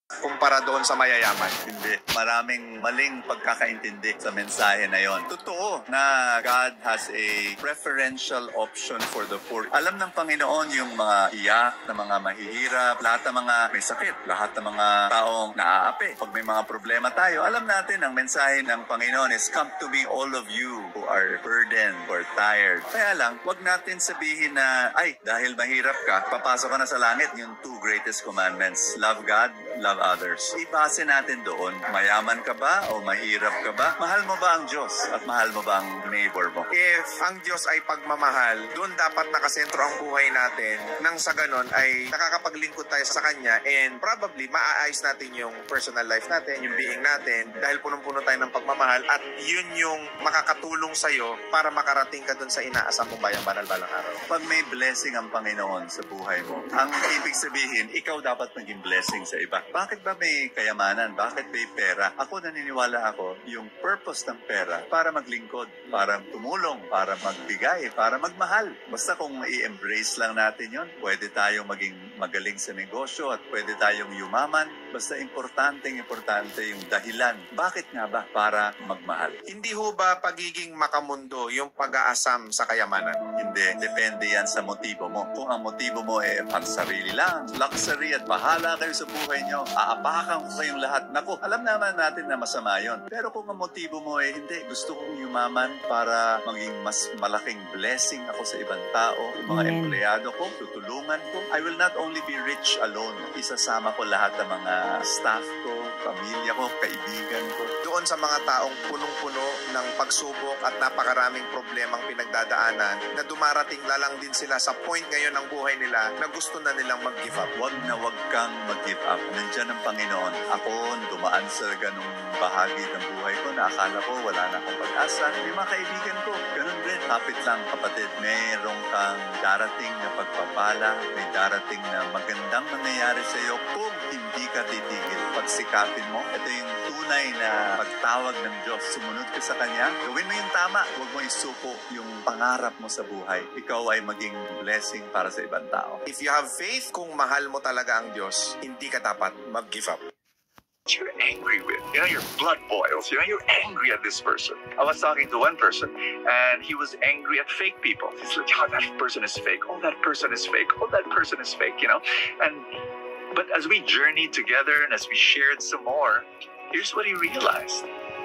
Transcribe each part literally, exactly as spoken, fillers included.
kumpara doon sa mayayaman. Hindi. Maraming maling pagkakaintindi sa mensahe na yon. Totoo na God has a preferential option for the poor. Alam ng Panginoon yung mga iyak, na mga mahihirap, lahat ng mga may sakit, lahat ng mga taong naaapi. Pag may mga problema tayo, alam natin ang mensahe ng Panginoon is, "Come to me, all of you who are burdened or tired." Kaya lang, wag natin sabihin na, ay, dahil mahirap ka, papasok ka na sa langit, yung two greatest commandments. Love God, love others. Ibase natin doon. Mayaman ka ba o mahirap ka ba? Mahal mo ba ang Diyos at mahal mo ba ang neighbor mo? If ang Diyos ay pagmamahal, doon dapat nakasentro ang buhay natin. Nang sa ganon ay nakakapaglingkod tayo sa Kanya, and probably maaayos natin yung personal life natin, yung being natin, dahil punong-puno tayo ng pagmamahal, at yun yung makakatulong sa'yo para makarating ka doon sa inaasam mong bayang banal balang araw. Pag may blessing ang Panginoon sa buhay mo, ang ibig sabihin, ikaw dapat maging blessing sa iba. Bakit ba may kayamanan? Bakit may pera? Ako naniniwala ako, yung purpose ng pera para maglingkod, para tumulong, para magbigay, para magmahal. Basta kung i-embrace lang natin yon, pwede tayong maging magaling sa negosyo at pwede tayong yumaman. Basta importanteng importante yung dahilan. Bakit nga ba? Para magmahal. Hindi ho ba pagiging makamundo yung pag-aasam sa kayamanan? Hindi. Depende yan sa motibo mo. Kung ang motibo mo ay pang sarili lang, luxury at bahala kayo sa buhay nyo, aapakan ko kayong lahat. Naku, alam naman natin na masama yon. Pero kung ang motibo mo ay hindi, gusto kong yumaman para maging mas malaking blessing ako sa ibang tao, yung mga Amen. empleyado ko, tutulungan ko. I will not only be rich alone. Isasama ko lahat ng mga staff ko, pamilya ko, kaibigan ko. Doon sa mga taong punong-puno ng pagsubok at napakaraming problemang pinagdadaanan, na dumarating lalang din sila sa point ngayon ng buhay nila na gusto na nilang mag-give up. Wag na wag kang mag-give up. Nandiyan ang Panginoon. Ako, dumaan sa ganung bahagi ng buhay ko na akala ko wala na akong pag-asa. May mga kaibigan ko, ganun rin. Kapit lang, kapatid. Mayroong kang darating na pagpapala, may darating na magandang mangyayari sa iyo kung hindi ka titigil. Pagsikapin mo, ito yung tunay na pagtawag ng Diyos. Sumunod ka sa Kanya, gawin mo yung tama. Huwag mo isuko yung pangarap mo sa buhay. Ikaw ay maging blessing para sa ibang tao. If you have faith, kung mahal mo talaga ang Diyos, hindi ka dapat mag-give up. You're angry with. You know, your blood boils. You know, you're angry at this person. I was talking to one person, and he was angry at fake people. He's like, oh, that person is fake. Oh, that person is fake. Oh, that person is fake, you know? And, but as we journeyed together and as we shared some more, here's what he realized.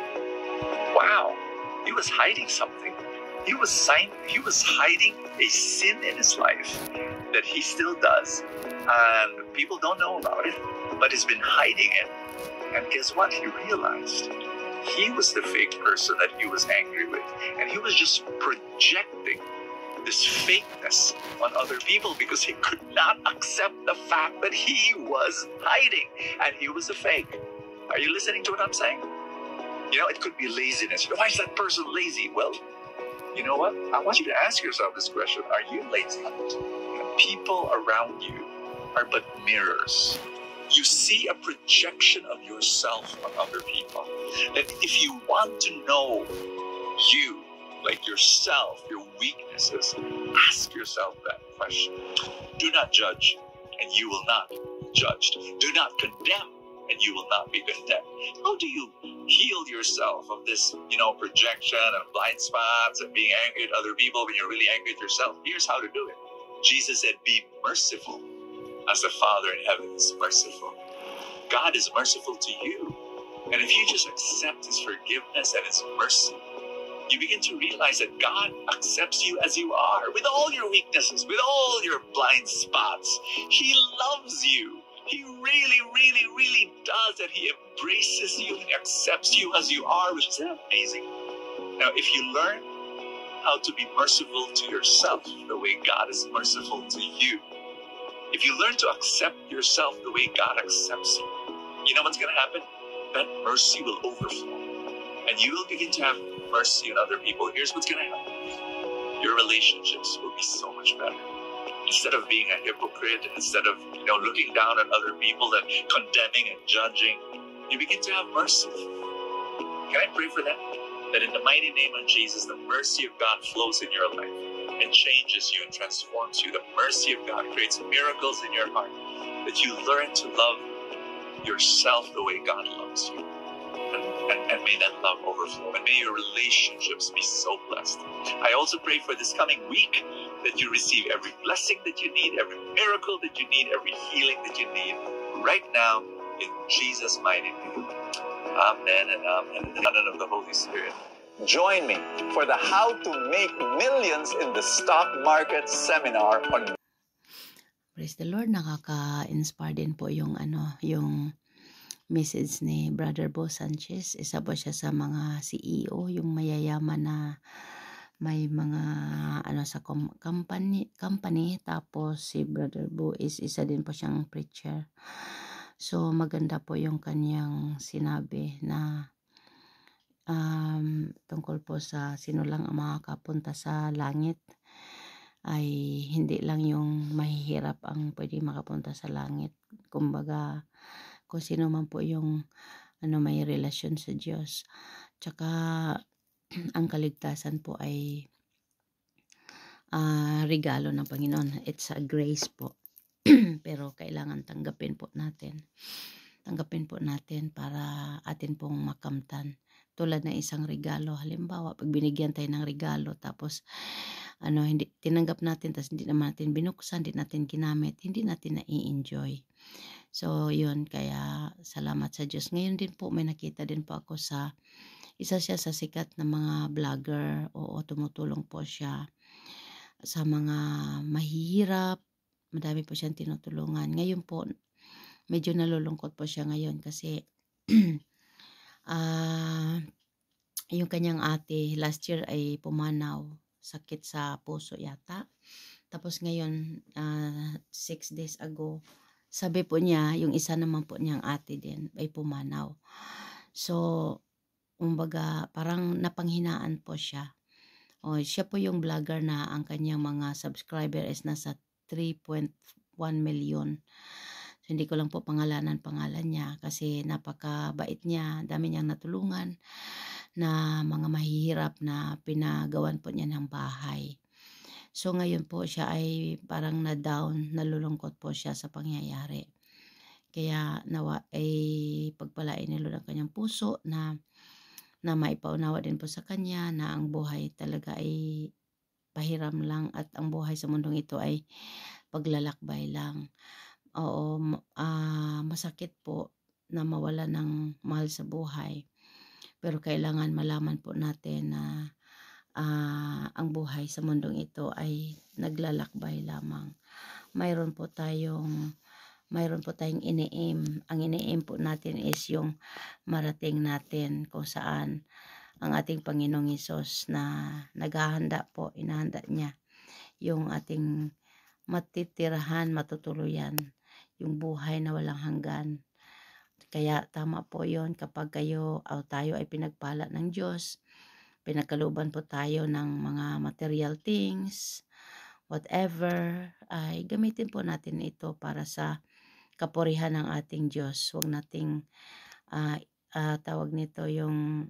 Wow, he was hiding something. He was sign, he was hiding a sin in his life that he still does. And people don't know about it, but he's been hiding it. And guess what? He realized he was the fake person that he was angry with. And he was just projecting this fakeness on other people because he could not accept the fact that he was hiding and he was a fake. Are you listening to what I'm saying? You know, it could be laziness. Why is that person lazy? Well, you know what? I want you to ask yourself this question. Are you lazy? The people around you are but mirrors. You see a projection of yourself on other people. That if you want to know you, like yourself, your weaknesses, ask yourself that question. Do not judge, and you will not be judged. Do not condemn, and you will not be condemned. How do you heal yourself of this, you know, projection and blind spots and being angry at other people when you're really angry at yourself? Here's how to do it. Jesus said, be merciful as the Father in heaven is merciful. God is merciful to you. And if you just accept His forgiveness and His mercy, you begin to realize that God accepts you as you are, with all your weaknesses, with all your blind spots. He loves you. He really, really, really does. And He embraces you and accepts you as you are, which is amazing. Now, if you learn how to be merciful to yourself the way God is merciful to you, if you learn to accept yourself the way God accepts you, you know what's going to happen? That mercy will overflow. And you will begin to have mercy on other people. Here's what's going to happen. Your relationships will be so much better. Instead of being a hypocrite, instead of, you know, looking down at other people and condemning and judging, you begin to have mercy. Can I pray for that? That in the mighty name of Jesus, the mercy of God flows in your life and changes you and transforms you. The mercy of God creates miracles in your heart. That you learn to love yourself the way God loves you. And, and, and may that love overflow. And may your relationships be so blessed. I also pray for this coming week that you receive every blessing that you need, every miracle that you need, every healing that you need right now in Jesus' mighty name. Amen and amen. In the name of the Holy Spirit. Join me for the How to Make Millions in the Stock Market seminar on Praise the Lord, nakaka-inspire din po yung ano, yung message ni Brother Bo Sanchez. Isa po siya sa mga C E O, yung mayayaman na may mga ano sa com- company, company. Tapos si Brother Bo is isa din po siyang preacher. So maganda po yung kanyang sinabi na um, tungkol po sa sino lang ang makakapunta sa langit. Ay hindi lang yung mahihirap ang pwede makapunta sa langit. Kumbaga, kung sino man po yung ano, may relasyon sa Diyos. Tsaka, ang kaligtasan po ay uh, regalo ng Panginoon. It's a grace po. Pero kailangan tanggapin po natin. Tanggapin po natin para atin pong makamtan. Tulad ng isang regalo. Halimbawa, pag binigyan tayo ng regalo, tapos ano, hindi tinanggap natin, tapos hindi naman natin binuksan, hindi natin ginamit, hindi natin na-i-enjoy. So, yun, kaya salamat sa Diyos. Ngayon din po, may nakita din po ako sa, isa siya sa sikat na mga vlogger, oo, tumutulong po siya sa mga mahihirap, madami po siyang tinutulungan. Ngayon po, medyo nalulungkot po siya ngayon kasi, ah, uh, yung kanyang ate, last year ay pumanaw, sakit sa puso yata. Tapos ngayon, uh, six days ago, sabi po niya, yung isa naman po niyang ate din ay pumanaw. So, umbaga, parang napanghinaan po siya. O, siya po yung vlogger na ang kanyang mga subscriber is nasa three point one million. So, hindi ko lang po pangalanan pangalan niya kasi napakabait niya, dami niyang natulungan na mga mahihirap na pinagawan po niya ng bahay. So ngayon po siya ay parang na-down, nalulungkot po siya sa pangyayari. Kaya nawa ay pagpalain ni Lord ang kanyang puso na na maipaunawa din po sa kanya na ang buhay talaga ay pahiram lang at ang buhay sa mundong ito ay paglalakbay lang. Oo, uh, masakit po na mawala ng mahal sa buhay. Pero kailangan malaman po natin na uh, ang buhay sa mundong ito ay naglalakbay lamang. Mayroon po tayong mayroon po tayong ini-aim. Ang ini-aim po natin is yung marating natin kung saan ang ating Panginoong Hesus na naghahanda po, inahanda niya yung ating matitirahan, matutuluyan, yung buhay na walang hanggan. Kaya tama po yon kapag kayo o tayo ay pinagpala ng Diyos, pinagkalooban po tayo ng mga material things, whatever, ay gamitin po natin ito para sa kapurihan ng ating Diyos. Huwag nating uh, uh, tawag nito yung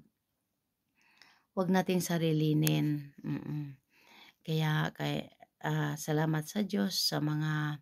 huwag nating sarilinin. Mm-mm. Kaya kay, uh, salamat sa Diyos sa mga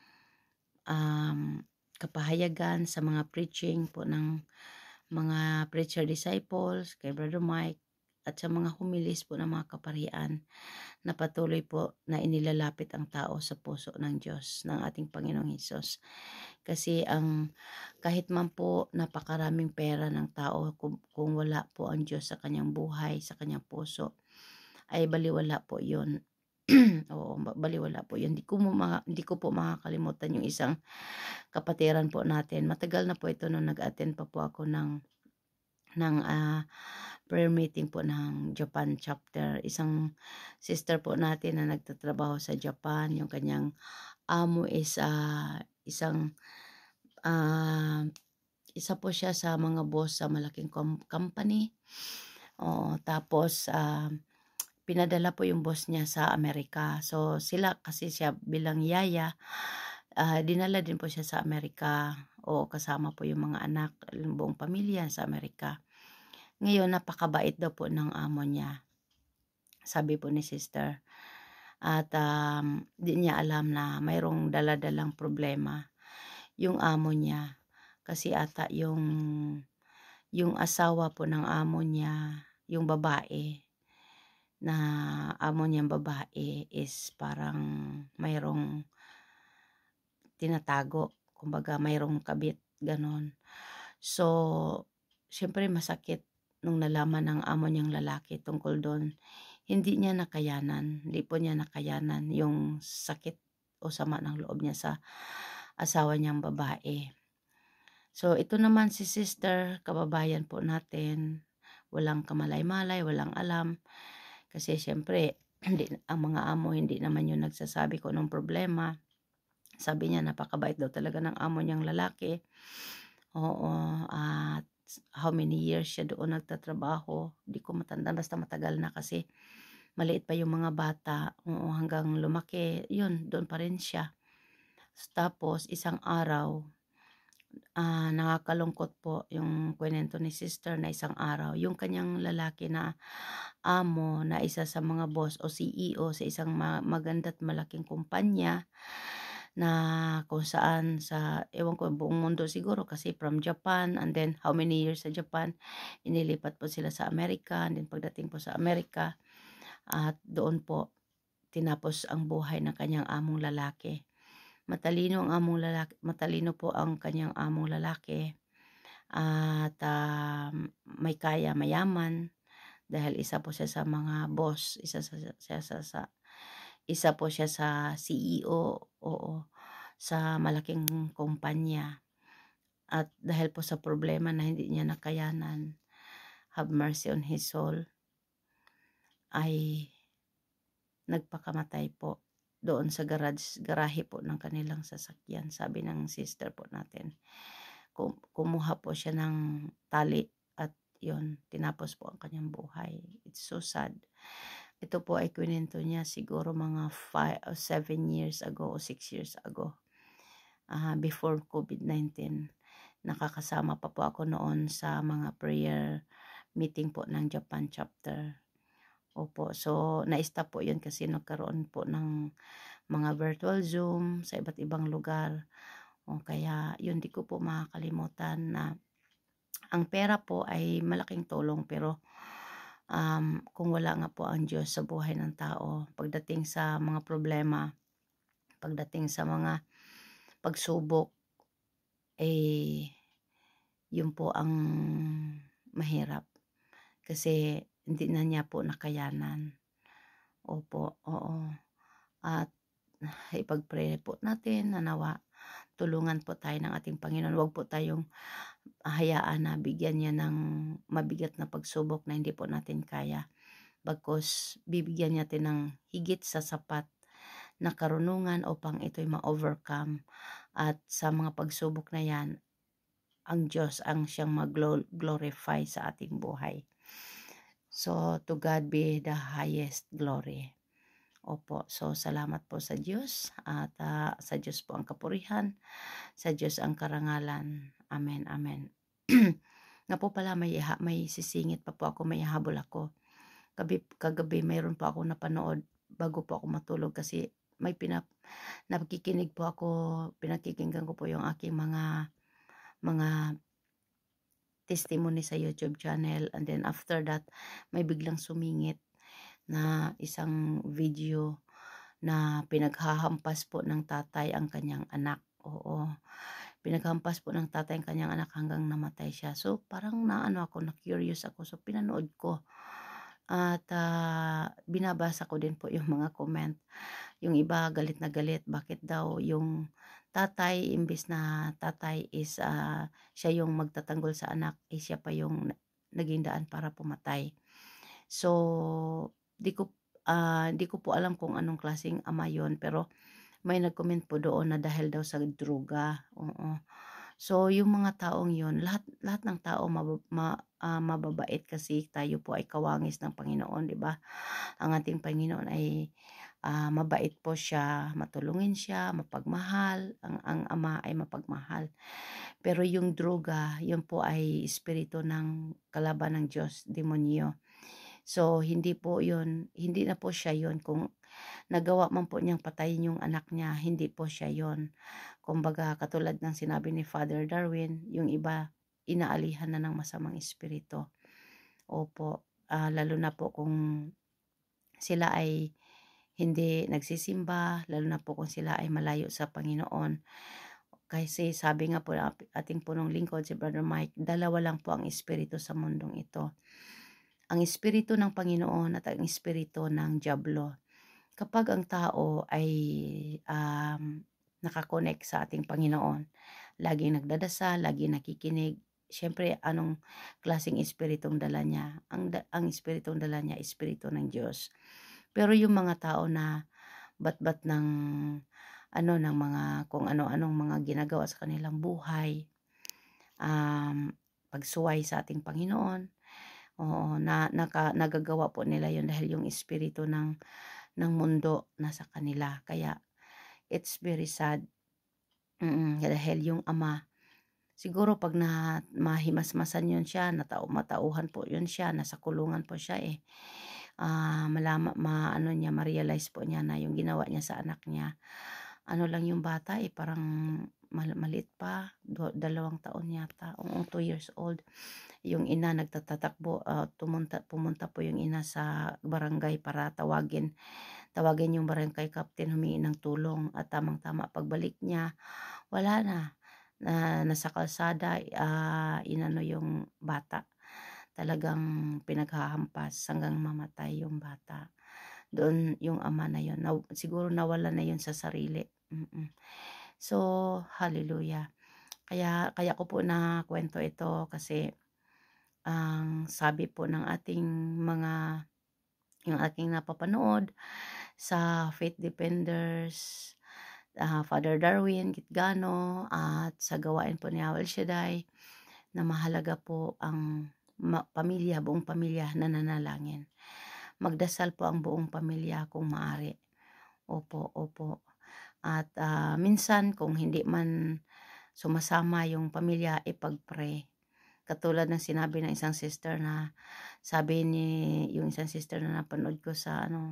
um, kapahayagan, sa mga preaching po ng mga preacher disciples, kay Brother Mike, at sa mga humilis po ng mga kaparian na patuloy po na inilalapit ang tao sa puso ng Diyos, ng ating Panginoong Hesus. Kasi ang kahit man po napakaraming pera ng tao, kung, kung wala po ang Diyos sa kanyang buhay, sa kanyang puso, ay baliwala po yun. Oo, baliwala po yun. Hindi ko, mga, hindi ko po makakalimutan yung isang kapatiran po natin. Matagal na po ito nung nag-attend pa po ako ng, ng uh, prayer meeting po ng Japan chapter. Isang sister po natin na nagtatrabaho sa Japan. Yung kanyang amo is uh, isang uh, isa po siya sa mga boss sa malaking company. Oo, tapos uh, pinadala po yung boss niya sa Amerika. So sila kasi siya bilang yaya, uh, dinala din po siya sa Amerika. O kasama po yung mga anak, yung buong pamilya sa Amerika. Ngayon napakabait daw po ng amo niya. Sabi po ni sister. At um, di niya alam na mayroong daladalang problema yung amo niya. Kasi ata yung, yung asawa po ng amo niya, yung babae, na amo niyang babae is parang mayroong tinatago. Kumbaga mayroong kabit, ganon. So, syempre masakit nung nalaman ng amo niyang lalaki tungkol doon. Hindi niya nakayanan, hindi po niya nakayanan yung sakit o sama ng loob niya sa asawa niyang babae. So, ito naman si sister, kababayan po natin, walang kamalay-malay, walang alam. Kasi syempre, hindi, ang mga amo hindi naman yung nagsasabi ko ng problema. Sabi niya, napakabait daw talaga ng amo niyang lalaki. Oo, at how many years siya doon nagtatrabaho. Di ko matanda, basta matagal na kasi maliit pa yung mga bata. Oo, hanggang lumaki, yun, doon pa rin siya. Tapos, isang araw, uh, nakakalungkot po yung kwento ni sister na isang araw, yung kanyang lalaki na amo na isa sa mga boss o C E O sa isang ma- maganda't malaking kumpanya, na kung saan sa, ewan ko, buong mundo siguro kasi from Japan, and then how many years sa Japan, inilipat po sila sa Amerika, and then pagdating po sa Amerika, at doon po tinapos ang buhay ng kanyang among lalaki. Matalino ang among lalaki, matalino po ang kanyang among lalaki, at uh, may kaya, mayaman, dahil isa po siya sa mga boss, isa sa, sa, sa, sa isa po siya sa C E O, oo, sa malaking kumpanya. At dahil po sa problema na hindi niya nakayanan, have mercy on his soul, ay nagpakamatay po doon sa garage, garahe po ng kanilang sasakyan. Sabi ng sister po natin, kum- kumuha po siya ng tali at yun, tinapos po ang kanyang buhay. It's so sad. Ito po ay kwento niya siguro mga five or seven years ago o six years ago, uh, before COVID nineteen. Nakakasama pa po ako noon sa mga prayer meeting po ng Japan chapter. Opo, so na-stop po yun kasi nagkaroon po ng mga virtual Zoom sa iba't ibang lugar. O kaya yun, di ko po makakalimutan na ang pera po ay malaking tulong, pero Um, kung wala nga po ang Diyos sa buhay ng tao, pagdating sa mga problema, pagdating sa mga pagsubok, eh, yun po ang mahirap. Kasi hindi na niya po nakayanan. Opo, oo. At ipag-pray po natin na nawa tulungan po tayo ng ating Panginoon. Huwag po tayong hayaan na bigyan niya ng mabigat na pagsubok na hindi po natin kaya. Bagkus bibigyan niya natin ng higit sa sapat na karunungan upang ito'y ma-overcome. At sa mga pagsubok na yan, ang Diyos ang siyang mag-glorify sa ating buhay. So, to God be the highest glory. Opo, so salamat po sa Diyos, at uh, sa Diyos po ang kapurihan, sa Diyos ang karangalan. Amen, amen. Nga po pala, may, may sisingit pa po ako, may habol ako. Kagabi, kagabi mayroon po ako napanood bago po ako matulog kasi may pinap, nakikinig po ako, pinakikinggan ko po yung aking mga, mga testimony sa YouTube channel, and then after that, may biglang sumingit na isang video na pinaghahampas po ng tatay ang kanyang anak. Oo, pinaghampas po ng tatay ang kanyang anak hanggang namatay siya. So parang naano ako, na curious ako, so pinanood ko. At uh, binabasa ko din po yung mga comment. Yung iba galit na galit, bakit daw yung tatay, imbis na tatay is uh, siya yung magtatanggol sa anak, eh siya pa yung naging daan para pumatay. So di ko uh, di ko po alam kung anong klaseng ama yon, pero may nag-comment po doon na dahil daw sa droga. Oo. So yung mga taong yon, lahat lahat ng tao mab- ma, uh, mababait kasi tayo po ay kawangis ng Panginoon, di ba? Ang ating Panginoon ay uh, mabait po siya, matulungin siya, mapagmahal. Ang ang ama ay mapagmahal. Pero yung droga, yun po ay espiritu ng kalaban ng Diyos, demonyo. So, hindi po yun, hindi na po siya yun. Kung nagawa man po niyang patayin yung anak niya, hindi po siya yun. kumbaga katulad ng sinabi ni Father Darwin, yung iba inaalihan na ng masamang espiritu. Opo, uh, lalo na po kung sila ay hindi nagsisimba, lalo na po kung sila ay malayo sa Panginoon. Kasi sabi nga po ng ating punong lingkod, si Brother Mike, dalawa lang po ang espiritu sa mundong ito. Ang espiritu ng Panginoon at ang espiritu ng Diablo. Kapag ang tao ay um, nakakonect sa ating Panginoon, laging nagdadasal, laging nakikinig, syempre anong klaseng espiritong dala niya? Ang, ang espiritong dala niya, espiritu ng Diyos. Pero yung mga tao na bat-bat ng ano ng mga kung ano-anong mga ginagawa sa kanilang buhay, um, pagsuway sa ating Panginoon, oo, na naka, nagagawa po nila yun dahil yung espiritu ng ng mundo nasa kanila. Kaya it's very sad. Mm-mm, dahil yung ama, siguro pag na mahimasmasan yun siya, natao, matauhan po yun siya, nasa kulungan po siya eh. Uh, malama, ma, ano niya, ma-realize po niya na yung ginawa niya sa anak niya. Ano lang yung bata eh, parang mal- maliit pa, do, dalawang taon yata, o two years old. Yung ina nagtatatakbo, uh, tumunta, pumunta po yung ina sa barangay para tawagin, tawagin yung barangay captain, humingi ng tulong, at tamang-tama pagbalik niya, wala na, na nasa kalsada, uh, inano yung bata. Talagang pinaghahampas hanggang mamatay yung bata. Doon yung ama na yun, na, siguro nawala na yun sa sarili. Mm-mm. So, hallelujah. Kaya, kaya ko po na kwento ito kasi ang um, sabi po ng ating mga, yung aking napapanood sa Faith Defenders, uh, Father Darwin Kitgano, at sa gawain po ni El Shaddai, na mahalaga po ang ma- pamilya, buong pamilya na nanalangin. Magdasal po ang buong pamilya kung maaari. Opo, opo. At uh, minsan kung hindi man sumasama yung pamilya, ipag-pray. Katulad ng sinabi ng isang sister na, sabi ni yung isang sister na napanood ko sa ano,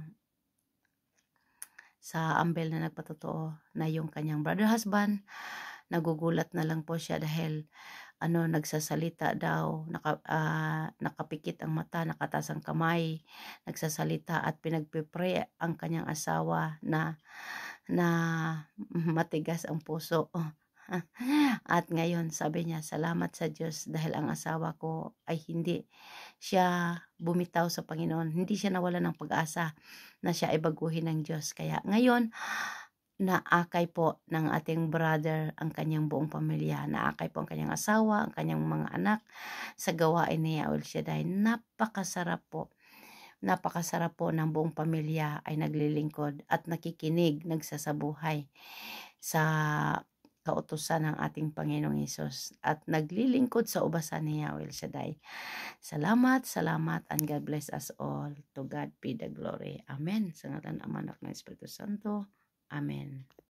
sa Ambel na nagpatotoo, na yung kanyang brother husband, nagugulat na lang po siya dahil ano, nagsasalita daw, naka, uh, nakapikit ang mata, nakatas ang kamay, nagsasalita at pinagpipray ang kanyang asawa na na matigas ang puso. At ngayon sabi niya, salamat sa Diyos dahil ang asawa ko ay hindi siya bumitaw sa Panginoon, hindi siya nawala ng pag-asa na siya ay baguhin ng Diyos. Kaya ngayon, naakay po ng ating brother ang kanyang buong pamilya, naakay po ang kanyang asawa, ang kanyang mga anak sa gawain ni El Shaddai. Napakasarap po, napakasarap po ng buong pamilya ay naglilingkod at nakikinig, nagsasabuhay sa kautusan ng ating Panginoong Hesus at naglilingkod sa ubasan ni El Shaddai. Salamat, salamat, and God bless us all. To God be the glory. Amen. Sa ngalan ng Ama, Anak, ng Espiritu Santo. Amen.